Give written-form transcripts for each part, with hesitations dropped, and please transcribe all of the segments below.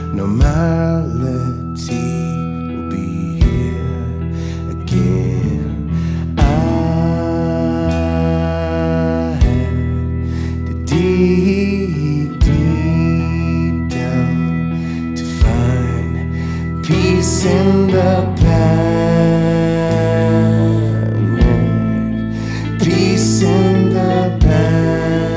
Normality will be here again. I had to dig deep down to find peace in the panic, peace in the panic.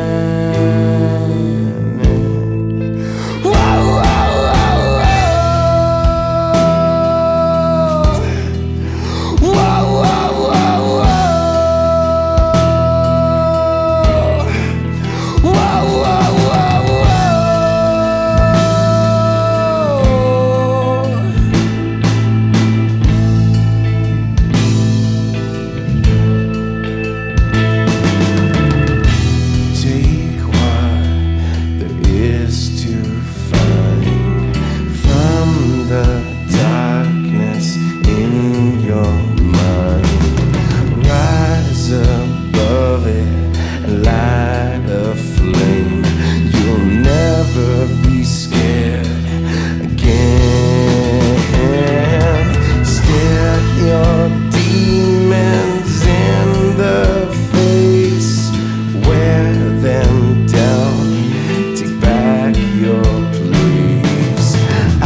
Light a flame, you'll never be scared again. Stare your demons in the face, wear them down, take back your place. I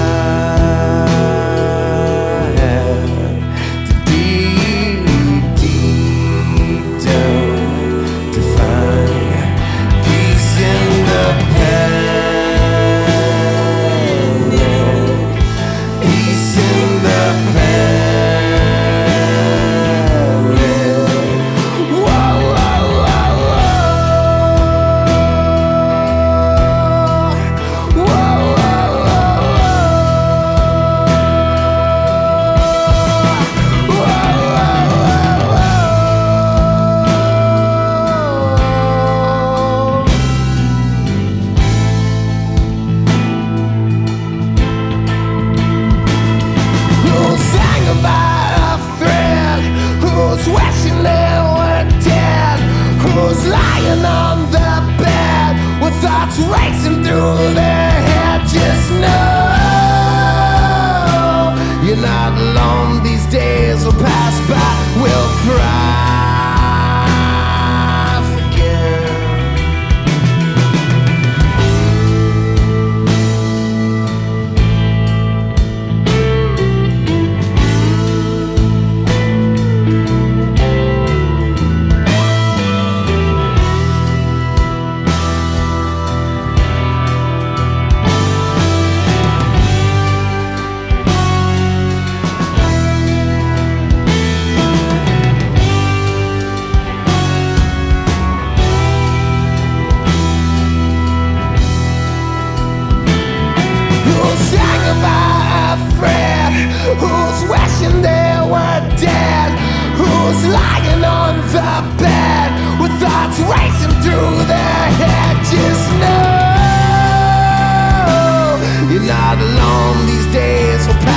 had to dig deep down to find peace in the panic, peace in the panic. Whoa, whoa, whoa, whoa. Whoa, whoa, whoa, whoa. Who's wishing they were dead? Who's lying on the bed with thoughts racing through their head? Just know you're not alone. These days will pass by. We'll thrive again. Who's wishing they were dead? Who's lying on the bed with thoughts racing through their head? Just know you're not alone. These days will pass.